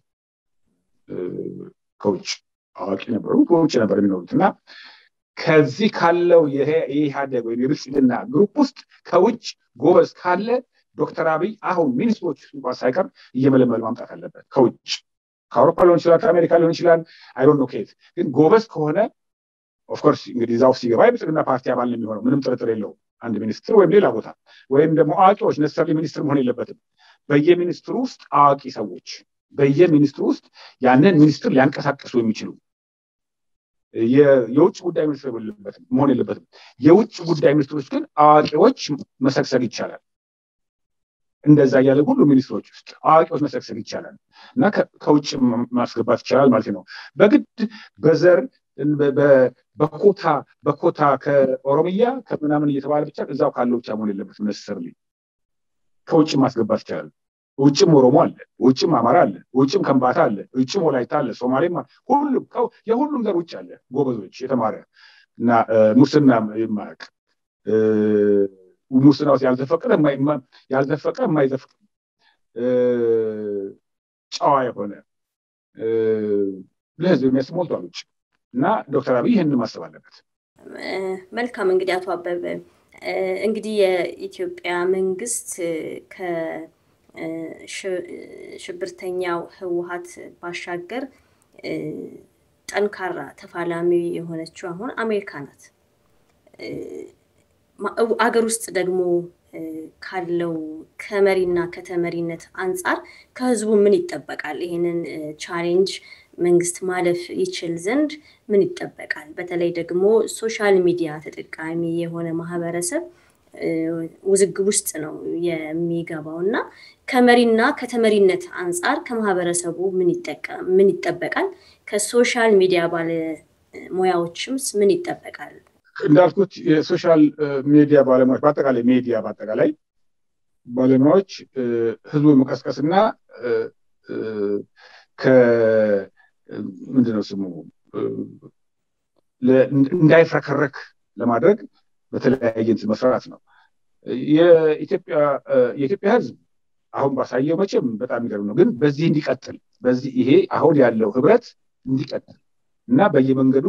ከውጭ አዋቂ ነበሩ፣ ከውጭ ነበር የሚኖሩት እና ከዚህ ካለው የኢህአዴግ ወይም የብልጽግና ግሩፕ ውስጥ ከውጭ ጎበዝ ካለ ዶክተር አብይ አሁን ሚኒስትሮች እንኳን ሳይቀር እየመለመሉ ማምጣት አለበት። ከውጭ ከአውሮፓ ሊሆን ይችላል፣ ከአሜሪካ ሊሆን ይችላል፣ አይ ዶንት ኖ ከየት ግን ጎበዝ ከሆነ ኦፍ ኮርስ እንግዲህ እዛው ሲገባ የብልጽግና ፓርቲ አባል ነው የሚሆነው፣ ምንም ጥርጥር የለውም። አንድ ሚኒስትር ወይም ሌላ ቦታ ወይም ደግሞ አዋቂዎች ነሰሪ ሚኒስትር መሆን የለበትም። በየሚኒስትሩ ውስጥ አዋቂ ሰዎች በየሚኒስትሩ ውስጥ ያንን ሚኒስትር ሊያንቀሳቅሱ የሚችሉ የውጭ ጉዳይ ሚኒስትር መሆን የለበትም። የውጭ ጉዳይ ሚኒስትሮች ግን አዋቂዎች መሰግሰግ ይቻላል። እንደዛ ያለ ሁሉ ሚኒስትሮች ውስጥ አዋቂዎች መሰግሰግ ይቻላል እና ከውጭ ማስገባት ይቻላል ማለት ነው። በግድ በዘር በኮታ ከኦሮሚያ ከምናምን እየተባለ ብቻ እዛው ካለው ብቻ መሆን የለበትም። ነሰሪ ከውጭ ማስገባት ይቻላል። ውጭም ኦሮሞ አለ፣ ውጭም አማራ አለ፣ ውጭም ከምባታ አለ፣ ውጭም ወላይታ አለ፣ ሶማሌም ሁሉም የሁሉም ዘር ውጭ አለ። ጎበዞች የተማረ እና ሙስና የማያውቅ ሙስና ውስጥ ያልተፈቀደ የማይዘፍቅ ጨዋ የሆነ ለህዝብ የሚያስብ ሞልቷል ውጭ እና ዶክተር አብይ ይህንን ማሰብ አለበት። መልካም እንግዲህ አቶ አበበ እንግዲህ የኢትዮጵያ መንግስት ከሽብርተኛው ህወሓት ባሻገር ጠንካራ ተፋላሚ የሆነችው አሁን አሜሪካ ናት። አገር ውስጥ ደግሞ ካለው ከመሪና ከተመሪነት አንፃር ከህዝቡ ምን ይጠበቃል? ይሄንን ቻሌንጅ መንግስት ማለፍ ይችል ዘንድ ምን ይጠበቃል? በተለይ ደግሞ ሶሻል ሚዲያ ተጠቃሚ የሆነ ማህበረሰብ ውዝግብ ውስጥ ነው የሚገባውና ከመሪና ከተመሪነት አንፃር ከማህበረሰቡ ምን ይጠበቃል? ከሶሻል ሚዲያ ባለሙያዎችምስ ምን ይጠበቃል? እንዳልኩት የሶሻል ሚዲያ ባለሙያዎች በአጠቃላይ ባለሙያዎች ህዝቡን መቀስቀስና ምንድነው ስሙ እንዳይፈከረክ ለማድረግ በተለያየ መስራት ነው። የኢትዮጵያ ህዝብ አሁን ባሳየው መቼም በጣም የሚገርም ነው። ግን በዚህ እንዲቀጥል ይሄ አሁን ያለው ህብረት እንዲቀጥል እና በየመንገዱ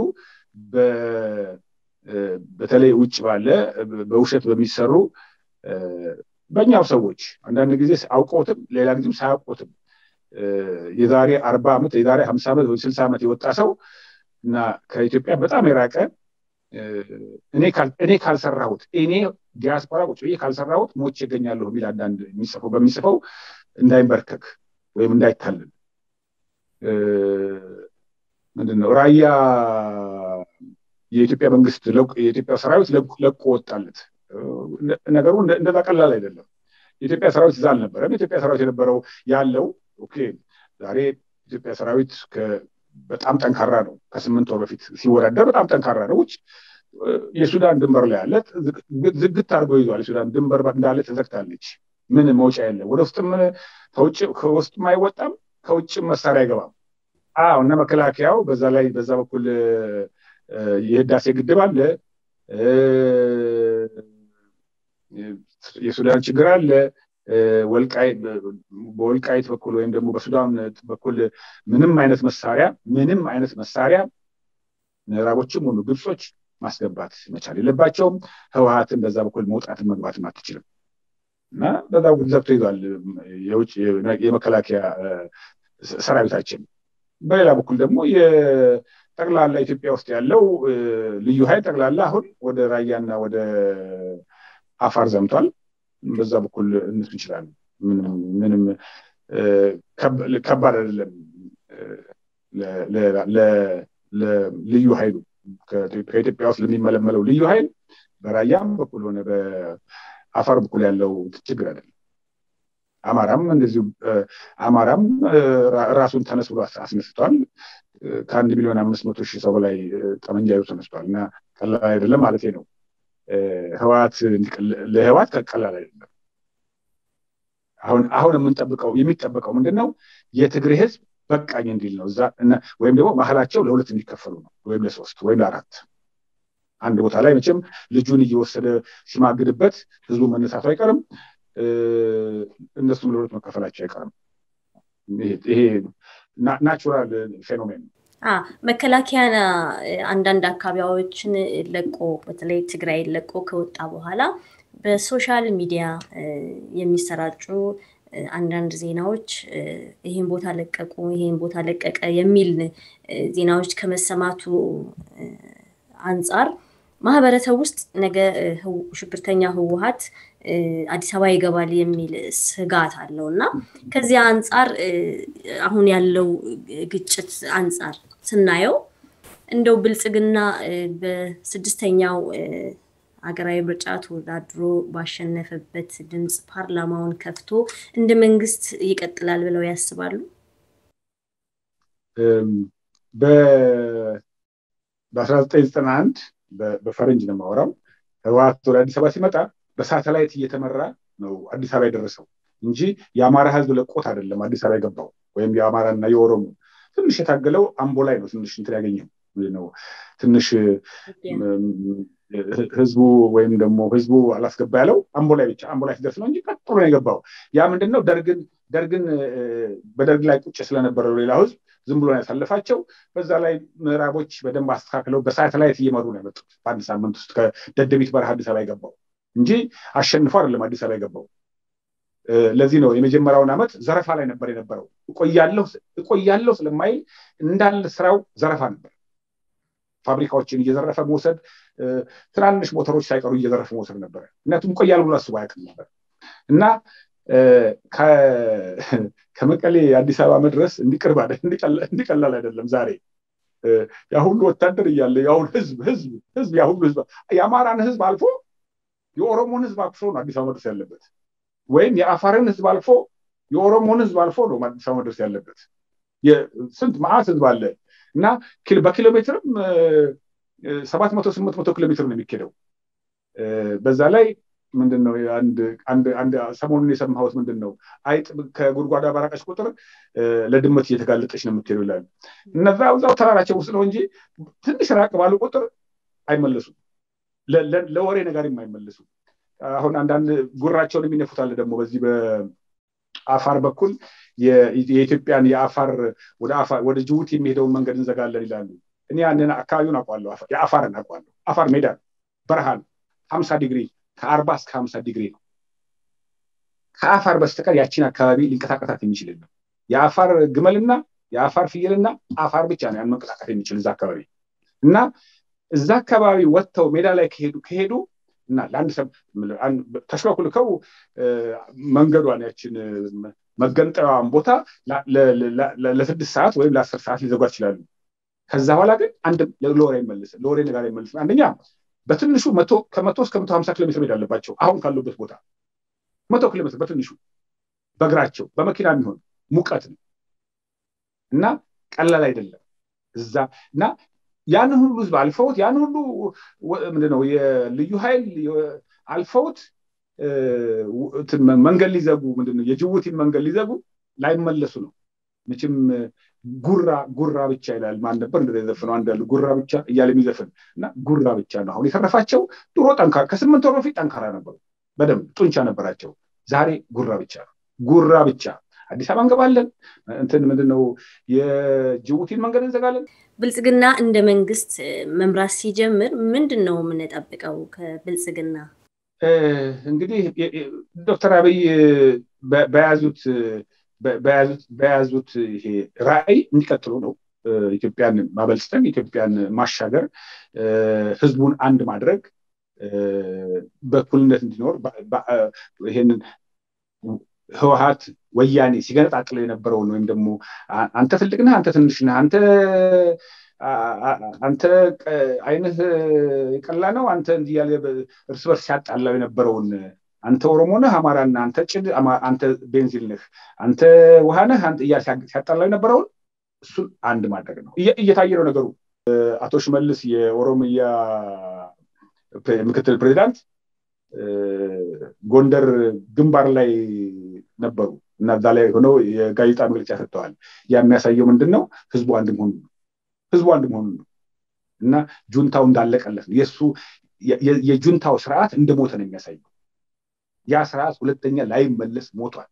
በተለይ ውጭ ባለ በውሸት በሚሰሩ በእኛው ሰዎች አንዳንድ ጊዜ አውቀውትም ሌላ ጊዜም ሳያውቁትም የዛሬ 40 ዓመት የዛሬ 50 ዓመት ወይ 60 ዓመት የወጣ ሰው እና ከኢትዮጵያ በጣም የራቀ እኔ ካልሰራሁት እኔ ዲያስፖራ ቁጭ ብዬ ካልሰራሁት ሞቼ እገኛለሁ የሚል አንዳንድ በሚጽፈው እንዳይንበርከክ ወይም እንዳይታለል ምንድነው ራያ የኢትዮጵያ መንግስት የኢትዮጵያ ሰራዊት ለቆ ወጣለት። ነገሩ እንደዛ ቀላል አይደለም። የኢትዮጵያ ሰራዊት እዛ አልነበረም። የኢትዮጵያ ሰራዊት የነበረው ያለው ኦኬ ዛሬ ኢትዮጵያ ሰራዊት በጣም ጠንካራ ነው። ከ8 ወር በፊት ሲወዳደር በጣም ጠንካራ ነው። የሱዳን ድንበር ላይ ያለ ዝግት አድርጎ ይዟል። የሱዳን ድንበር እንዳለ ተዘግታለች። ምን መውጫ የለም። ወደ ውስጥም ከውስጥም አይወጣም፣ ከውጭም መሳሪያ አይገባም። እና መከላከያው በዛ በኩል የህዳሴ ግድብ አለ፣ የሱዳን ችግር አለ። በወልቃይት በኩል ወይም ደግሞ በሱዳን በኩል ምንም አይነት መሳሪያ ምዕራቦችም ሆኑ ግብጾች ማስገባት መቻል የለባቸውም። ህወሓትን በዛ በኩል መውጣትን መግባትም አትችልም። እና በዛው ዘብቶ ይዟል የውጭ የመከላከያ ሰራዊታችን። በሌላ በኩል ደግሞ የጠቅላላ ኢትዮጵያ ውስጥ ያለው ልዩ ኃይል ጠቅላላ አሁን ወደ ራያና ወደ አፋር ዘምቷል። በዛ በኩል እንሱ ይችላል። ምንም ከባድ አይደለም ለልዩ ኃይሉ ከኢትዮጵያ ውስጥ ለሚመለመለው ልዩ ኃይል በራያም በኩል ሆነ በአፋር በኩል ያለው ችግር አይደለም። አማራም እንደዚሁ አማራም ራሱን ተነስ ብሎ አስነስቷል። ከ1,500,000 ሰው በላይ ጠመንጃ ይዞ ተነስቷል እና ቀላል አይደለም ማለት ነው። ለህወሓት ቀላል አይደለም። አሁን የሚጠበቀው ምንድነው? የትግራይ ህዝብ በቃኝ እንዲል ነው እዛ ወይም ደግሞ መሀላቸው ለሁለት እንዲከፈሉ ነው ወይም ለሶስት ወይም ለአራት። አንድ ቦታ ላይ መቼም ልጁን እየወሰደ ሲማግድበት ህዝቡ መነሳቱ አይቀርም። እነሱም ለሁለት መከፈላቸው አይቀርም። ይሄ ናቹራል ፌኖሜን ነው። መከላከያ አንዳንድ አካባቢዎችን ለቆ በተለይ ትግራይ ለቆ ከወጣ በኋላ በሶሻል ሚዲያ የሚሰራጩ አንዳንድ ዜናዎች ይሄን ቦታ ለቀቀ የሚል ዜናዎች ከመሰማቱ አንፃር ማህበረሰብ ውስጥ ነገ ሽብርተኛ ህወሓት አዲስ አበባ ይገባል የሚል ስጋት አለውና ከዚህ አንፃር አሁን ያለው ግጭት አንፃር ስናየው እንደው ብልጽግና በስድስተኛው አገራዊ ምርጫ ተወዳድሮ ባሸነፈበት ድምጽ ፓርላማውን ከፍቶ እንደ መንግስት ይቀጥላል ብለው ያስባሉ? በ1991 በፈረንጅ ነው የማወራው ህወሓት ወደ አዲስ አበባ ሲመጣ በሳተላይት እየተመራ ነው አዲስ አበባ የደረሰው እንጂ የአማራ ህዝብ ለቆት አይደለም አዲስ አበባ የገባው። ወይም የአማራና የኦሮሞ ትንሽ የታገለው አምቦ ላይ ነው ትንሽ እንትን ያገኘው ነው ትንሽ ህዝቡ ወይም ደግሞ ህዝቡ አላስገባ ያለው አምቦ ላይ ሲደርስ ነው እንጂ ቀጥሎ ነው የገባው። ያ ምንድነው ደርግን በደርግ ላይ ቁጭ ስለነበረው ሌላው ህዝብ ዝም ብሎ ያሳለፋቸው። በዛ ላይ ምዕራቦች በደንብ አስተካክለው በሳተላይት እየመሩ ነው የመጡት። በአንድ ሳምንት ውስጥ ከደደቢት በረሃ አዲስ አበባ የገባው እንጂ አሸንፎ አይደለም አዲስ አበባ የገባው። ለዚህ ነው የመጀመሪያውን ዓመት ዘረፋ ላይ ነበር የነበረው። እቆያለሁ ስለማይል እንዳለ ስራው ዘረፋ ነበር። ፋብሪካዎችን እየዘረፈ መውሰድ፣ ትናንሽ ሞተሮች ሳይቀሩ እየዘረፈ መውሰድ ነበር። ምክንያቱም እቆያለሁ ብሎ አስቦ አያውቅም ነበር እና ከመቀሌ አዲስ አበባ መድረስ እንዲቀላል አይደለም። ዛሬ ያ ሁሉ ወታደር እያለ ያ ሁሉ ህዝብ ያ ሁሉ ህዝብ የአማራን ህዝብ አልፎ የኦሮሞን ህዝብ አቅፎ ነው አዲስ አበባ መድረስ ያለበት። ወይም የአፋርን ህዝብ አልፎ የኦሮሞን ህዝብ አልፎ ነው አዲስ አበባ መድረስ ያለበት። ስንት መዓት ህዝብ አለ እና በኪሎ ሜትርም 700-800 ኪሎ ሜትር ነው የሚኬደው። በዛ ላይ ምንድነው አንድ ሰሞኑን የሰማሁት ምንድነው አይጥ ከጉድጓዳ ባራቀች ቁጥር ለድመት እየተጋለጠች ነው የምትሄደው ይላል። እነዛው ተራራቸው ውስጥ ነው እንጂ ትንሽ ራቅ ባሉ ቁጥር አይመለሱም። ለወሬ ነገር የማይመለሱ አሁን አንዳንድ ጉራቸውን የሚነፉታል ደግሞ በዚህ በአፋር በኩል የኢትዮጵያን የአፋር ወደ ጅቡቲ የሚሄደውን መንገድ እንዘጋለን ይላሉ። እኔ ያንን አካባቢውን አውቃለሁ። የአፋርን አውቃለሁ። አፋር ሜዳ በረሃ 50 ዲግሪ ከ40 እስከ 50 ዲግሪ ነው። ከአፋር በስተቀር ያቺን አካባቢ ሊንቀሳቀሳት የሚችል ነው። የአፋር ግመልና የአፋር ፍየልና አፋር ብቻ ነው ያን መንቀሳቀስ የሚችል እዛ አካባቢ እና እዛ አካባቢ ወጥተው ሜዳ ላይ ከሄዱ እና ለአንድ ሰብ ተሽሎክልከው መንገዷን ያችን መገንጠያዋን ቦታ ለ6 ሰዓት ወይም ለ10 ሰዓት ሊዘጓት ይችላሉ። ከዛ በኋላ ግን አንድ ለወሬ ነገር አይመልስም። አንደኛ በትንሹ ከ100 እስከ 150 ኪሎ ሜትር ሄድ አለባቸው። አሁን ካሉበት ቦታ 100 ኪሎ ሜትር በትንሹ በእግራቸው በመኪና የሚሆን ሙቀት ነው እና ቀላል አይደለም እዛ እና ያን ሁሉ ህዝብ አልፈውት ያን ሁሉ ምንድነው የልዩ ኃይል አልፈውት መንገድ ሊዘጉ ምንድነው የጅቡቲን መንገድ ሊዘጉ ላይመለሱ ነው። መቼም ጉራ ብቻ ይላል ማን ነበር እንደዛ የዘፈነው አንዳሉ ጉራ ብቻ እያለ የሚዘፈን እና ጉራ ብቻ ነው አሁን የተረፋቸው። ድሮ ጠንካራ ከ8 ወር በፊት ጠንካራ ነበሩ፣ በደንብ ጡንቻ ነበራቸው። ዛሬ ጉራ ብቻ አዲስ አበባ እንገባለን ምንድነው የጅቡቲን መንገድ እንዘጋለን። ብልጽግና እንደ መንግስት መምራት ሲጀምር ምንድነው የምንጠብቀው ከብልጽግና? እንግዲህ ዶክተር አብይ በያዙት ይሄ ራዕይ እንዲቀጥሉ ነው። ኢትዮጵያን ማበልጸግ፣ ኢትዮጵያን ማሻገር፣ ህዝቡን አንድ ማድረግ፣ በእኩልነት እንዲኖር ይሄንን ህወሓት ወያኔ ሲገነጣጥለው የነበረውን ወይም ደግሞ አንተ ትልቅ ነህ፣ አንተ ትንሽ ነህ፣ አንተ አይንህ የቀላ ነው፣ አንተ እንዲህ ያለ እርስ በርስ ሲያጣላው የነበረውን አንተ ኦሮሞ ነህ፣ አማራ ነህ፣ አንተ ጭድ፣ አንተ ቤንዚን ነህ፣ አንተ ውሃ ነህ፣ አንተ ሲያጣላው የነበረውን እሱን አንድ ማድረግ ነው። እየታየ ነው ነገሩ። አቶ ሽመልስ የኦሮሚያ ምክትል ፕሬዚዳንት ጎንደር ግንባር ላይ ነበሩ እና እዛ ላይ ሆነው የጋዜጣ መግለጫ ሰጥተዋል። ያ የሚያሳየው ምንድነው? ህዝቡ አንድ መሆኑን ነው እና ጁንታው እንዳለቀለት ነው። የጁንታው ስርዓት እንደሞተ ነው የሚያሳየው። ያ ስርዓት ሁለተኛ ላይመለስ ሞቷል።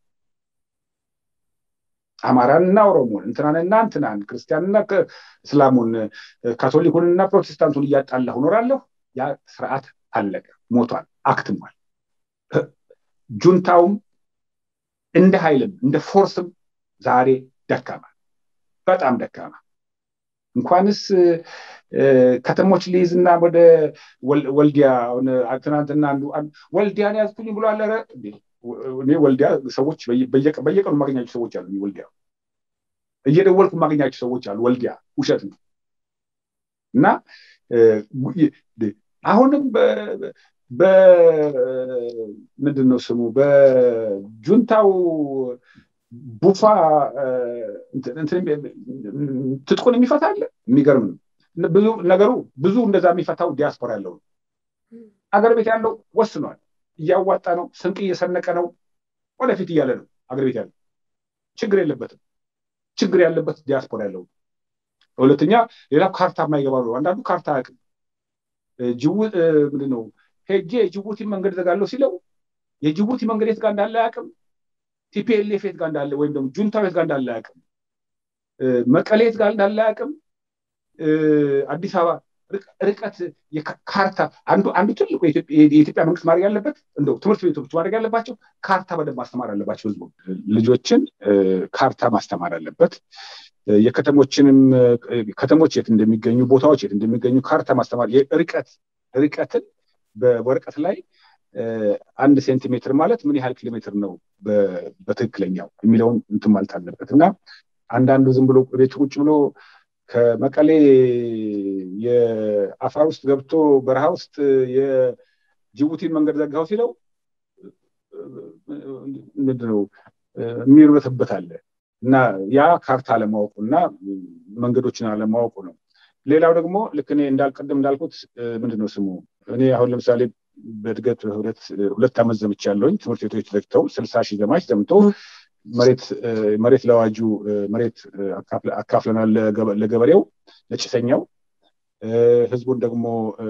አማራንና ኦሮሞን፣ እንትናን ክርስቲያንና እስላሙን፣ ካቶሊኩንና ፕሮቴስታንቱን እያጣላሁ እኖራለሁ። ያ ስርዓት አለቀ፣ ሞቷል፣ አክትሟል። ጁንታውም እንደ ኃይልም እንደ ፎርስም ዛሬ ደካማ፣ በጣም ደካማ። እንኳንስ ከተሞች ሊይዝና ወደ ወልዲያ ትናንትና ወልዲያን ያዝኩኝ ብሎ አለ። እኔ ወልዲያ ሰዎች በየቀኑ ማገኛቸው ሰዎች አሉ። ወልዲያ እየደወልኩ ማገኛቸው ሰዎች አሉ። ወልዲያ ውሸት ነው እና አሁንም ምንድነው ስሙ በጁንታው ቡፋ ትጥቁን የሚፈታ አለ። የሚገርም ነው ብዙ ነገሩ። ብዙ እንደዛ የሚፈታው ዲያስፖራ ያለው አገር ቤት ያለው ወስኗል። እያዋጣ ነው፣ ስንቅ እየሰነቀ ነው፣ ወደፊት እያለ ነው። አገር ቤት ያለው ችግር የለበትም። ችግር ያለበት ዲያስፖራ ያለው። ሁለተኛ ሌላ ካርታ የማይገባ ነው። አንዳንዱ ካርታ አያውቅም። ምንድነው ሄጄ የጅቡቲ መንገድ ዘጋለሁ ሲለው የጅቡቲ መንገድ የት ጋር እንዳለ አያውቅም። ቲፒኤልኤፍ የት ጋር እንዳለ ወይም ደግሞ ጁንታው የት ጋር እንዳለ አያውቅም። መቀሌ የት ጋር እንዳለ አያውቅም። አዲስ አበባ ርቀት ካርታ አንዱ ትልቁ የኢትዮጵያ መንግስት ማድረግ ያለበት እንደው ትምህርት ቤቶች ማድረግ ያለባቸው ካርታ በደንብ ማስተማር አለባቸው። ህዝቡ ልጆችን ካርታ ማስተማር አለበት። ከተሞች የት እንደሚገኙ፣ ቦታዎች የት እንደሚገኙ ካርታ ማስተማር፣ ርቀትን በወረቀት ላይ 1 ሴንቲሜትር ማለት ምን ያህል ኪሎ ሜትር ነው በትክክለኛው የሚለውን እንትን ማለት አለበት እና አንዳንዱ ዝም ብሎ ቤት ቁጭ ብሎ ከመቀሌ የአፋር ውስጥ ገብቶ በረሃ ውስጥ የጅቡቲን መንገድ ዘጋው ሲለው ምንድነው የሚርበትበት አለ እና ያ ካርታ አለማወቁና መንገዶችን አለማወቁ ነው። ሌላው ደግሞ ልክ እኔ እንዳልኩት ምንድነው ስሙ እኔ አሁን ለምሳሌ በእድገት 2 ዓመት ዘምቻለሁኝ። ትምህርት ቤቶች ዘግተው 60,000 ዘማች ዘምተው መሬት ለዋጁ መሬት አካፍለናል ለገበሬው ለጭሰኛው። ህዝቡን ደግሞ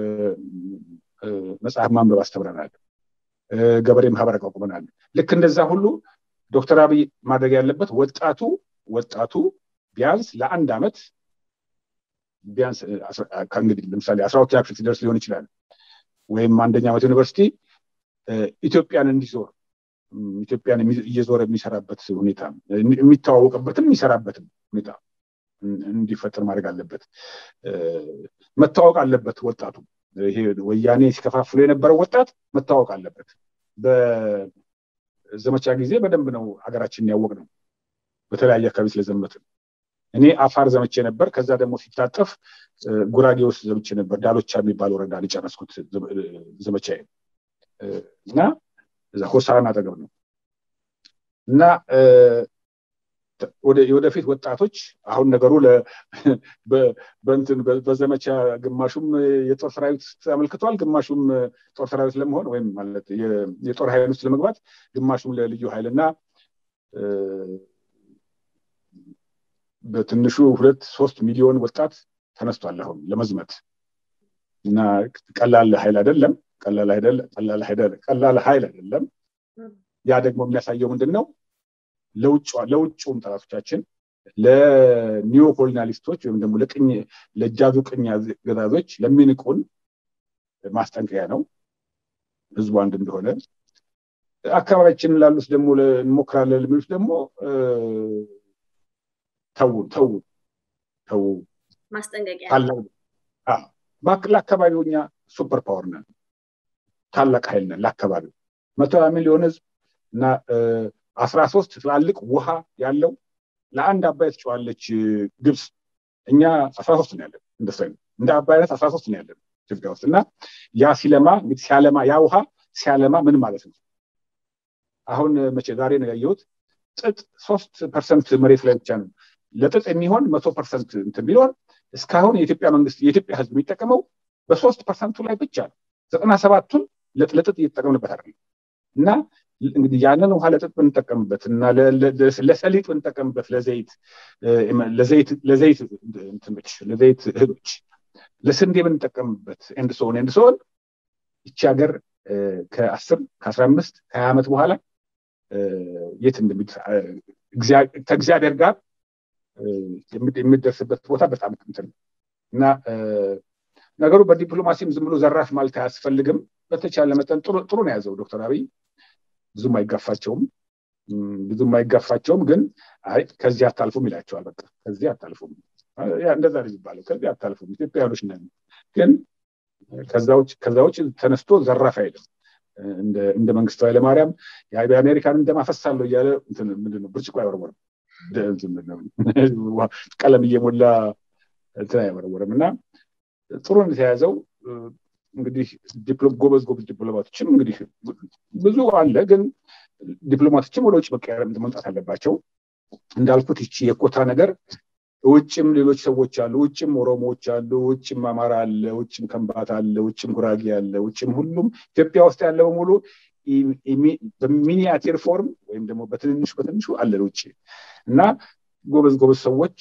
መጽሐፍ ማንበብ አስተምረናል። ገበሬ ማህበር አቋቁመናል። ልክ እንደዛ ሁሉ ዶክተር አብይ ማድረግ ያለበት ወጣቱ ቢያንስ ለ1 ዓመት ቢያንስ ከእንግዲህ ለምሳሌ 12ኛ ክፍል ሲደርስ ሊሆን ይችላል ወይም 1ኛ ዓመት ዩኒቨርሲቲ ኢትዮጵያን እንዲዞር ኢትዮጵያን እየዞረ የሚሰራበት ሁኔታ የሚተዋወቅበትም የሚሰራበትም ሁኔታ እንዲፈጠር ማድረግ አለበት። መታወቅ አለበት ወጣቱ። ይሄ ወያኔ ሲከፋፍሉ የነበረው ወጣት መታወቅ አለበት። በዘመቻ ጊዜ በደንብ ነው ሀገራችንን ያወቅነው በተለያየ አካባቢ ስለዘመትን። እኔ አፋር ዘመቼ ነበር። ከዛ ደግሞ ሲታጠፍ ጉራጌ ውስጥ ዘመቼ ነበር። ዳሎቻ የሚባል ወረዳ ጨረስኩት ዘመቻዬ እና እዛ ሆሳዕና አጠገብ ነው እና ወደፊት ወጣቶች አሁን ነገሩ በዘመቻ ግማሹም የጦር ሰራዊት ተመልክቷል፣ ግማሹም ጦር ሰራዊት ለመሆን ወይም ማለት የጦር ኃይል ውስጥ ለመግባት፣ ግማሹም ለልዩ ኃይልና በትንሹ 2-3 ሚሊዮን ወጣት ተነስቷል አሁን ለመዝመት እና ቀላል ኃይል አይደለም። ያ ደግሞ የሚያሳየው ምንድነው? ለውጭውም ጠላቶቻችን ለኒዮ ኮሎኒያሊስቶች ወይም ደግሞ ለጃዙ ቅኝ ገዛዞች ለሚንቁን ማስጠንቀቂያ ነው። ህዝቡ አንድ እንደሆነ አካባቢያችን ላሉት ደግሞ እንሞክራለን ለሚሉት ደግሞ ተው ማስጠንቀቂያ ለአካባቢው እኛ ሱፐር ፓወር ነን፣ ታላቅ ኃይል ነን ለአካባቢው 100 ሚሊዮን ህዝብ እና 13 ትላልቅ ውሃ ያለው ለአንድ አባይ ትጨዋለች ግብጽ። እኛ 13 ነው ያለን እንደ አባይ አይነት 13 ነው ያለን ኢትዮጵያ ውስጥ እና ያ ሲለማ እንግዲህ ሲያለማ ያ ውሃ ሲያለማ ምን ማለት ነው? አሁን መቼ ዛሬ ነው ያየሁት ጥጥ 3% መሬት ላይ ብቻ ነው ለጥጥ የሚሆን 100% እንትን ቢሆን እስካሁን የኢትዮጵያ መንግስት የኢትዮጵያ ህዝብ የሚጠቀመው በ3% ላይ ብቻ ነው። 97ቱን ለጥጥ እየተጠቀምንበት አይደለም። እና እንግዲህ ያንን ውሃ ለጥጥ ብንጠቀምበት እና ለሰሊጥ ብንጠቀምበት ለዘይት እህሎች ለስንዴ ብንጠቀምበት ኤንድሶን ይቺ ሀገር ከ10 ከ15 ከ20 ዓመት በኋላ የት ከእግዚአብሔር ጋር የሚደርስበት ቦታ በጣም እንትን እና ነገሩ በዲፕሎማሲም ዝም ብሎ ዘራፍ ማለት አያስፈልግም። በተቻለ መጠን ጥሩ ነው ያዘው ዶክተር አብይ ብዙም አይጋፋቸውም ግን አይ ከዚህ አታልፉም ይላቸዋል። በቃ ከዚህ አታልፉም ያ እንደዛ ነው የሚባለው። ከዚህ አታልፉም ኢትዮጵያውያኖች ነን። ግን ከዛውጭ ተነስቶ ዘራፍ አይልም። እንደ መንግስቱ ኃይለማርያም የአሜሪካን እንደማፈሳለሁ እያለ ምንድነው ብርጭቆ አይወረወርም፣ ቀለም እየሞላ እንትን አይወረወርም። እና ጥሩ ነው የተያዘው። እንግዲህ ጎበዝ ዲፕሎማቶችም እንግዲህ ብዙ አለ፣ ግን ዲፕሎማቶችም ወደ ውጭ መምጣት አለባቸው። እንዳልኩት ይቺ የኮታ ነገር ውጭም ሌሎች ሰዎች አሉ፣ ውጭም ኦሮሞዎች አሉ፣ ውጭም አማራ አለ፣ ውጭም ከምባታ አለ፣ ውጭም ጉራጌ አለ፣ ውጭም ሁሉም ኢትዮጵያ ውስጥ ያለ በሙሉ በሚኒያቸር ፎርም ወይም ደግሞ በትንሹ አለ ውጭ እና ጎበዝ ሰዎች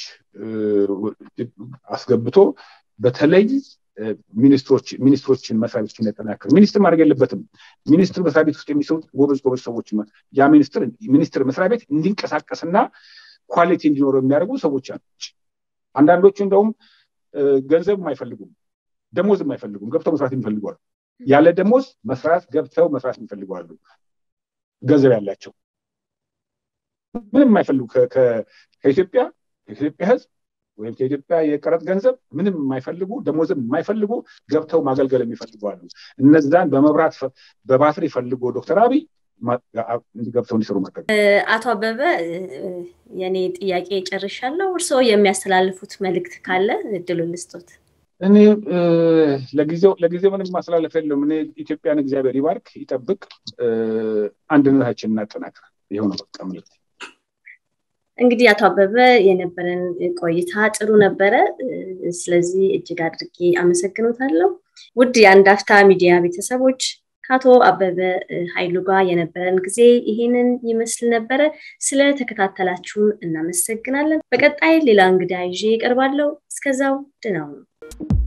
አስገብቶ በተለይ ሚኒስትሮችን መስሪያ ቤቶችን ያጠናክር። ሚኒስትር ማድረግ የለበትም። ሚኒስትር መስሪያ ቤት ውስጥ የሚሰሩ ጎበዝ ሰዎች ያ ሚኒስትር መስሪያ ቤት እንዲንቀሳቀስና ኳሊቲ እንዲኖረው የሚያደርጉ ሰዎች አሉ። አንዳንዶቹ እንደውም ገንዘብ አይፈልጉም፣ ደሞዝ አይፈልጉም፣ ገብተው መስራት የሚፈልጉ አሉ። ያለ ደሞዝ ገብተው መስራት የሚፈልጉ አሉ። ገንዘብ ያላቸው ምንም የማይፈልጉ ከኢትዮጵያ ህዝብ ወይም ከኢትዮጵያ የቀረጥ ገንዘብ ምንም የማይፈልጉ ደሞዝም የማይፈልጉ ገብተው ማገልገል የሚፈልጉ አሉ። እነዛን በመብራት በባትሪ ፈልጎ ዶክተር አብይ እንዲገብተው እንዲሰሩ ማድረግ። አቶ አበበ የኔ ጥያቄ ጨርሻለሁ። እርስዎ የሚያስተላልፉት መልእክት ካለ እድሉን ልስጦት። እኔ ለጊዜው ምንም ማስተላለፍ የለውም። እኔ ኢትዮጵያን እግዚአብሔር ይባርክ ይጠብቅ፣ አንድነታችንን እናጠናክር። ይሄው ነው በቃ ማለት። እንግዲህ አቶ አበበ የነበረን ቆይታ ጥሩ ነበረ። ስለዚህ እጅግ አድርጌ አመሰግኖታለሁ። ውድ የአንድ አፍታ ሚዲያ ቤተሰቦች ከአቶ አበበ ኃይሉ ጋር የነበረን ጊዜ ይሄንን ይመስል ነበረ። ስለተከታተላችሁን እናመሰግናለን። በቀጣይ ሌላ እንግዳ ይዤ እቀርባለሁ። እስከዛው ደህና ሁኑ።